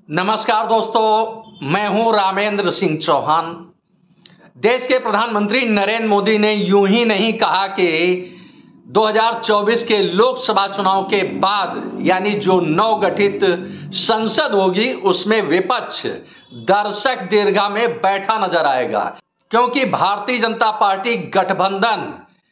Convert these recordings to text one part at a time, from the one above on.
नमस्कार दोस्तों, मैं हूं रामेंद्र सिंह चौहान। देश के प्रधानमंत्री नरेंद्र मोदी ने यूं ही नहीं कहा कि 2024 के लोकसभा चुनाव के बाद यानी जो नवगठित संसद होगी उसमें विपक्ष दर्शक दीर्घा में बैठा नजर आएगा, क्योंकि भारतीय जनता पार्टी गठबंधन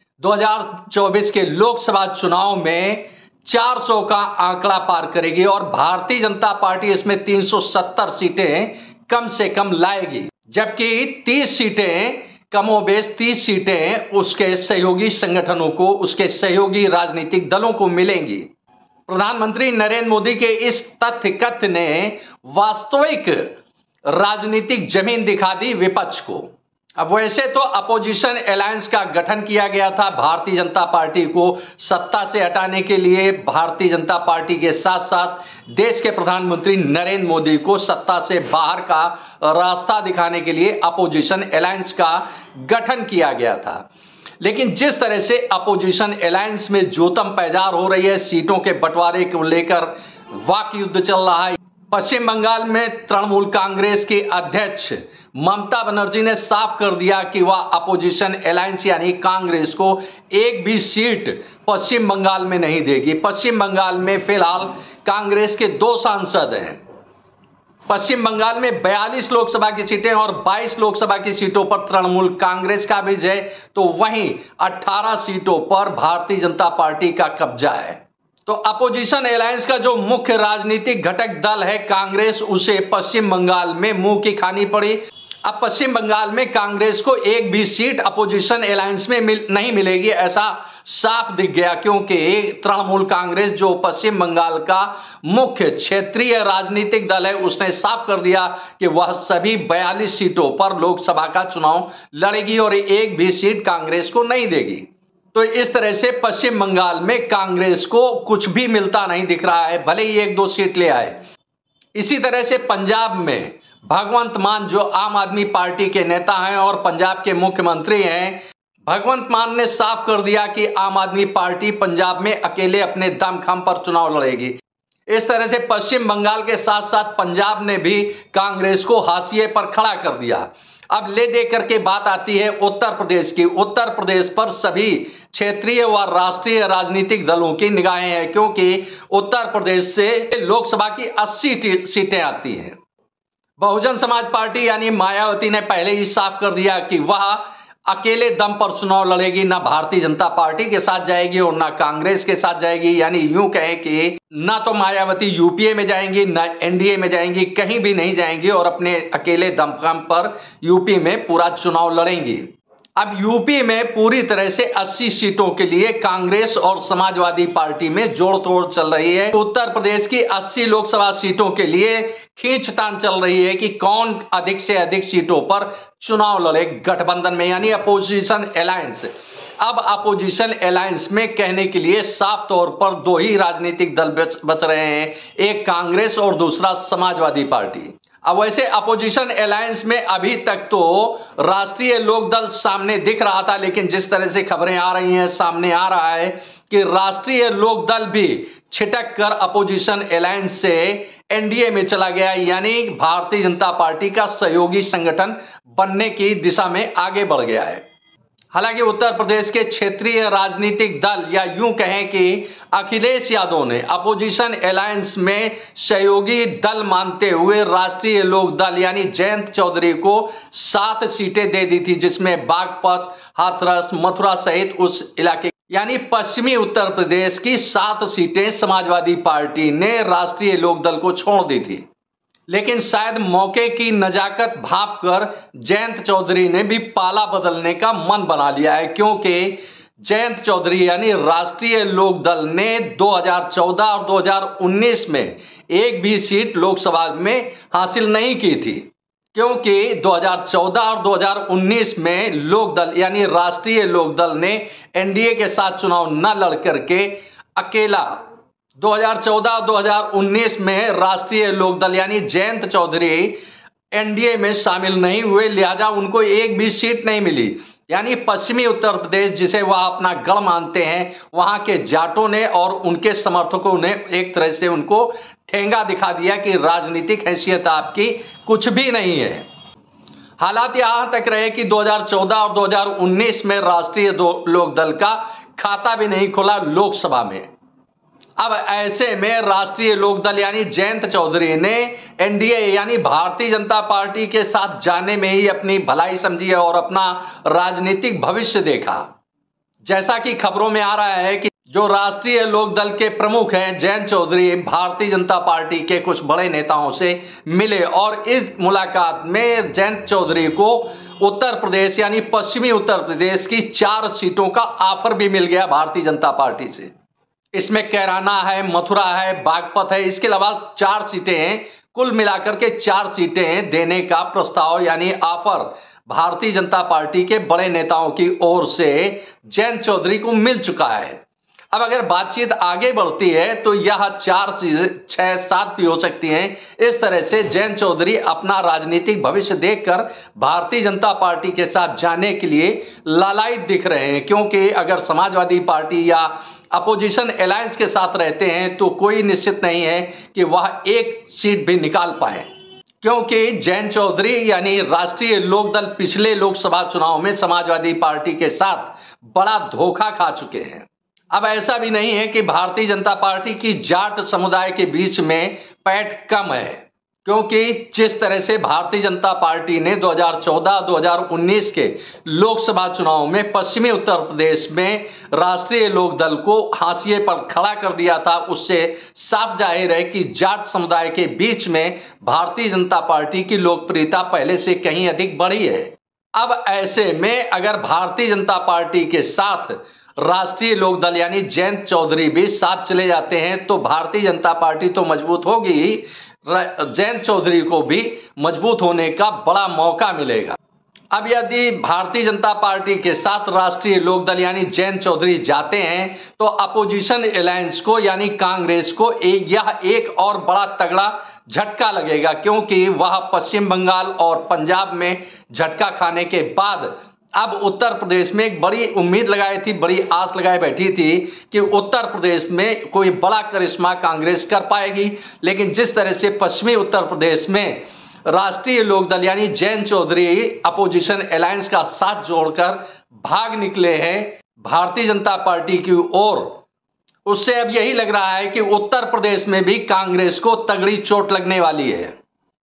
2024 के लोकसभा चुनाव में 400 का आंकड़ा पार करेगी और भारतीय जनता पार्टी इसमें 370 सीटें कम से कम लाएगी, जबकि 30 सीटें कमोबेश 30 सीटें उसके सहयोगी संगठनों को, उसके सहयोगी राजनीतिक दलों को मिलेंगी। प्रधानमंत्री नरेंद्र मोदी के इस तथ्य कथ्य ने वास्तविक राजनीतिक जमीन दिखा दी विपक्ष को। अब वैसे तो अपोजिशन अलायंस का गठन किया गया था भारतीय जनता पार्टी को सत्ता से हटाने के लिए। भारतीय जनता पार्टी के साथ साथ देश के प्रधानमंत्री नरेंद्र मोदी को सत्ता से बाहर का रास्ता दिखाने के लिए अपोजिशन अलायंस का गठन किया गया था। लेकिन जिस तरह से अपोजिशन अलायंस में जोतम पैजार हो रही है, सीटों के बंटवारे को लेकर वाक युद्ध चल रहा है। पश्चिम बंगाल में तृणमूल कांग्रेस की अध्यक्ष ममता बनर्जी ने साफ कर दिया कि वह अपोजिशन अलायंस यानी कांग्रेस को एक भी सीट पश्चिम बंगाल में नहीं देगी। पश्चिम बंगाल में फिलहाल कांग्रेस के 2 सांसद हैं। पश्चिम बंगाल में 42 लोकसभा की सीटें और 22 लोकसभा की सीटों पर तृणमूल कांग्रेस का भी है, तो वहीं 18 सीटों पर भारतीय जनता पार्टी का कब्जा है। तो अपोजिशन अलायंस का जो मुख्य राजनीतिक घटक दल है कांग्रेस, उसे पश्चिम बंगाल में मुंह की खानी पड़ी। अब पश्चिम बंगाल में कांग्रेस को एक भी सीट अपोजिशन अलायंस में नहीं मिलेगी, ऐसा साफ दिख गया, क्योंकि तृणमूल कांग्रेस जो पश्चिम बंगाल का मुख्य क्षेत्रीय राजनीतिक दल है, उसने साफ कर दिया कि वह सभी 42 सीटों पर लोकसभा का चुनाव लड़ेगी और एक भी सीट कांग्रेस को नहीं देगी। तो इस तरह से पश्चिम बंगाल में कांग्रेस को कुछ भी मिलता नहीं दिख रहा है, भले ही 1-2 सीट ले आए। इसी तरह से पंजाब में भगवंत मान जो आम आदमी पार्टी के नेता हैं और पंजाब के मुख्यमंत्री हैं, भगवंत मान ने साफ कर दिया कि आम आदमी पार्टी पंजाब में अकेले अपने दमखम पर चुनाव लड़ेगी। इस तरह से पश्चिम बंगाल के साथ साथ पंजाब ने भी कांग्रेस को हाशिए पर खड़ा कर दिया। अब ले दे करके बात आती है उत्तर प्रदेश की। उत्तर प्रदेश पर सभी क्षेत्रीय व राष्ट्रीय राजनीतिक दलों की निगाहें हैं, क्योंकि उत्तर प्रदेश से लोकसभा की 80 सीटें आती हैं। बहुजन समाज पार्टी यानी मायावती ने पहले ही साफ कर दिया कि वह अकेले दम पर चुनाव लड़ेगी, ना भारतीय जनता पार्टी के साथ जाएगी और ना कांग्रेस के साथ जाएगी। यानी यूं कहें कि ना तो मायावती यूपीए में जाएंगी, ना एनडीए में जाएंगी, कहीं भी नहीं जाएंगी और अपने अकेले दमखम पर यूपी में पूरा चुनाव लड़ेंगी। अब यूपी में पूरी तरह से 80 सीटों के लिए कांग्रेस और समाजवादी पार्टी में जोड़ तोड़ चल रही है। उत्तर प्रदेश की 80 लोकसभा सीटों के लिए खींचतान चल रही है कि कौन अधिक से अधिक सीटों पर चुनाव लड़े गठबंधन में, यानी अपोजिशन अलायंस। अब अपोजिशन अलायंस में कहने के लिए साफ तौर पर 2 ही राजनीतिक दल बच रहे हैं, एक कांग्रेस और दूसरा समाजवादी पार्टी। अब वैसे अपोजिशन अलायंस में अभी तक तो राष्ट्रीय लोकदल सामने दिख रहा था, लेकिन जिस तरह से खबरें आ रही हैं, सामने आ रहा है कि राष्ट्रीय लोकदल भी छिटक कर अपोजिशन अलायंस से एनडीए में चला गया, यानी भारतीय जनता पार्टी का सहयोगी संगठन बनने की दिशा में आगे बढ़ गया है। हालांकि उत्तर प्रदेश के क्षेत्रीय राजनीतिक दल या यूं कहें कि अखिलेश यादव ने अपोजिशन अलायंस में सहयोगी दल मानते हुए राष्ट्रीय लोक दल यानी जयंत चौधरी को 7 सीटें दे दी थी, जिसमें बागपत, हाथरस, मथुरा सहित उस इलाके यानी पश्चिमी उत्तर प्रदेश की 7 सीटें समाजवादी पार्टी ने राष्ट्रीय लोकदल को छोड़ दी थी। लेकिन शायद मौके की नजाकत भाप कर जयंत चौधरी ने भी पाला बदलने का मन बना लिया है, क्योंकि जयंत चौधरी यानी राष्ट्रीय लोकदल ने 2014 और 2019 में एक भी सीट लोकसभा में हासिल नहीं की थी, क्योंकि 2014 और 2019 में लोकदल यानी राष्ट्रीय लोकदल ने एनडीए के साथ चुनाव न लड़ करके अकेला 2014 और 2019 में राष्ट्रीय लोकदल यानी जयंत चौधरी एनडीए में शामिल नहीं हुए, लिहाजा उनको एक भी सीट नहीं मिली। यानी पश्चिमी उत्तर प्रदेश जिसे वह अपना गढ़ मानते हैं, वहां के जाटों ने और उनके समर्थकों ने एक तरह से उनको ठेंगा दिखा दिया कि राजनीतिक हैसियत आपकी कुछ भी नहीं है। हालात यहां तक रहे कि 2014 और 2019 में राष्ट्रीय लोक दल का खाता भी नहीं खुला लोकसभा में। अब ऐसे में राष्ट्रीय लोक दल यानी जयंत चौधरी ने एनडीए यानी भारतीय जनता पार्टी के साथ जाने में ही अपनी भलाई समझी है और अपना राजनीतिक भविष्य देखा। जैसा कि खबरों में आ रहा है कि जो राष्ट्रीय लोक दल के प्रमुख हैं जयंत चौधरी, भारतीय जनता पार्टी के कुछ बड़े नेताओं से मिले और इस मुलाकात में जयंत चौधरी को उत्तर प्रदेश यानी पश्चिमी उत्तर प्रदेश की 4 सीटों का ऑफर भी मिल गया भारतीय जनता पार्टी से। इसमें कैराना है, मथुरा है, बागपत है, इसके अलावा 4 सीटें हैं। कुल मिलाकर के 4 सीटें देने का प्रस्ताव यानी ऑफर भारतीय जनता पार्टी के बड़े नेताओं की ओर से जयंत चौधरी को मिल चुका है। अब अगर बातचीत आगे बढ़ती है तो यह 4 से 6, 7 भी हो सकती हैं। इस तरह से जयंत चौधरी अपना राजनीतिक भविष्य देखकर भारतीय जनता पार्टी के साथ जाने के लिए लालायित दिख रहे हैं, क्योंकि अगर समाजवादी पार्टी या अपोजिशन अलायंस के साथ रहते हैं तो कोई निश्चित नहीं है कि वह एक सीट भी निकाल पाए, क्योंकि जयंत चौधरी यानी राष्ट्रीय लोक दल पिछले लोकसभा चुनाव में समाजवादी पार्टी के साथ बड़ा धोखा खा चुके हैं। अब ऐसा भी नहीं है कि भारतीय जनता पार्टी की जाट समुदाय के बीच में पैठ कम है, क्योंकि जिस तरह से भारतीय जनता पार्टी ने 2014-2019 के लोकसभा चुनाव में पश्चिमी उत्तर प्रदेश में राष्ट्रीय लोक दल को हाशिए पर खड़ा कर दिया था, उससे साफ जाहिर है कि जाट समुदाय के बीच में भारतीय जनता पार्टी की लोकप्रियता पहले से कहीं अधिक बढ़ी है। अब ऐसे में अगर भारतीय जनता पार्टी के साथ राष्ट्रीय लोक दल यानी जयंत चौधरी भी साथ चले जाते हैं तो भारतीय जनता पार्टी तो मजबूत होगी ही, जयंत चौधरी को भी मजबूत होने का बड़ा मौका मिलेगा। अब यदि भारतीय जनता पार्टी के साथ राष्ट्रीय लोक दल यानी जयंत चौधरी जाते हैं तो अपोजिशन अलायंस को यानी कांग्रेस को यह एक और बड़ा तगड़ा झटका लगेगा, क्योंकि वह पश्चिम बंगाल और पंजाब में झटका खाने के बाद अब उत्तर प्रदेश में एक बड़ी उम्मीद लगाई थी, बड़ी आस लगाए बैठी थी कि उत्तर प्रदेश में कोई बड़ा करिश्मा कांग्रेस कर पाएगी। लेकिन जिस तरह से पश्चिमी उत्तर प्रदेश में राष्ट्रीय लोक दल यानी जयंत चौधरी अपोजिशन अलायंस का साथ जोड़कर भाग निकले हैं भारतीय जनता पार्टी की ओर, उससे अब यही लग रहा है कि उत्तर प्रदेश में भी कांग्रेस को तगड़ी चोट लगने वाली है।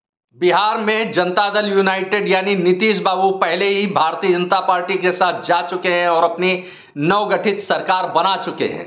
बिहार में जनता दल यूनाइटेड यानी नीतीश बाबू पहले ही भारतीय जनता पार्टी के साथ जा चुके हैं और अपनी नवगठित सरकार बना चुके हैं।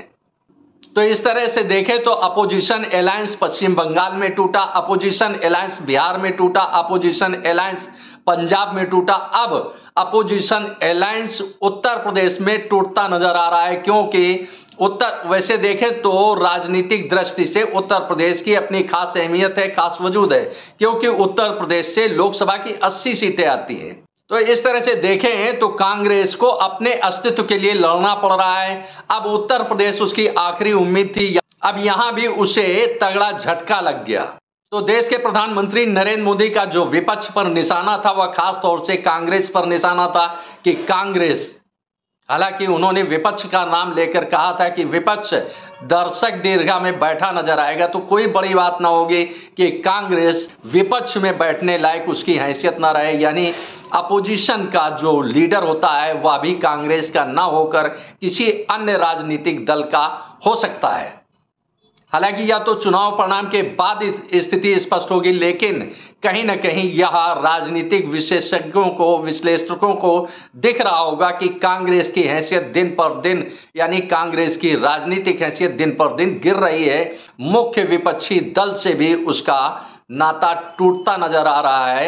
तो इस तरह से देखें तो अपोजिशन अलायंस पश्चिम बंगाल में टूटा, अपोजिशन अलायंस बिहार में टूटा, अपोजिशन अलायंस पंजाब में टूटा, अब अपोजिशन अलायंस उत्तर प्रदेश में टूटता नजर आ रहा है, क्योंकि वैसे देखें तो राजनीतिक दृष्टि से उत्तर प्रदेश की अपनी खास अहमियत है, खास वजूद है, क्योंकि उत्तर प्रदेश से लोकसभा की 80 सीटें आती हैं। तो इस तरह से देखें तो कांग्रेस को अपने अस्तित्व के लिए लड़ना पड़ रहा है। अब उत्तर प्रदेश उसकी आखिरी उम्मीद थी, अब यहां भी उसे तगड़ा झटका लग गया। तो देश के प्रधानमंत्री नरेंद्र मोदी का जो विपक्ष पर निशाना था वह खास तौर से कांग्रेस पर निशाना था कि कांग्रेस, हालांकि उन्होंने विपक्ष का नाम लेकर कहा था कि विपक्ष दर्शक दीर्घा में बैठा नजर आएगा, तो कोई बड़ी बात ना होगी कि कांग्रेस विपक्ष में बैठने लायक उसकी हैसियत ना रहे, यानी अपोजिशन का जो लीडर होता है वह भी कांग्रेस का ना होकर किसी अन्य राजनीतिक दल का हो सकता है। हालांकि या तो चुनाव परिणाम के बाद स्थिति स्पष्ट होगी, लेकिन कहीं ना कहीं यह राजनीतिक विशेषज्ञों को, विश्लेषकों को दिख रहा होगा कि कांग्रेस की हैसियत दिन पर दिन यानी कांग्रेस की राजनीतिक हैसियत दिन पर दिन गिर रही है। मुख्य विपक्षी दल से भी उसका नाता टूटता नजर आ रहा है।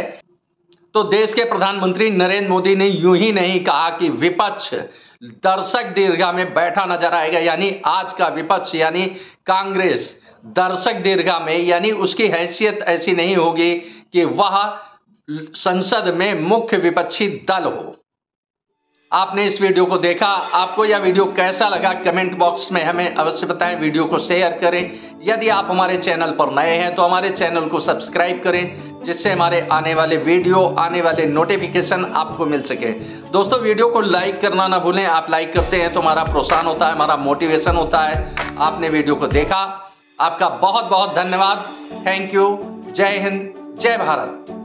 तो देश के प्रधानमंत्री नरेंद्र मोदी ने यूं ही नहीं कहा कि विपक्ष दर्शक दीर्घा में बैठा नजर आएगा, यानी आज का विपक्ष यानी कांग्रेस दर्शक दीर्घा में, यानी उसकी हैसियत ऐसी नहीं होगी कि वह संसद में मुख्य विपक्षी दल हो। आपने इस वीडियो को देखा। आपको यह वीडियो कैसा लगा कमेंट बॉक्स में हमें अवश्य बताएं। वीडियो को शेयर करें। यदि आप हमारे चैनल पर नए हैं तो हमारे चैनल को सब्सक्राइब करें, जिससे हमारे आने वाले वीडियो, आने वाले नोटिफिकेशन आपको मिल सके। दोस्तों, वीडियो को लाइक करना ना भूलें। आप लाइक करते हैं तो हमारा प्रोत्साहन होता है, हमारा मोटिवेशन होता है। आपने वीडियो को देखा, आपका बहुत बहुत धन्यवाद। Thank you. जय हिंद, जय भारत।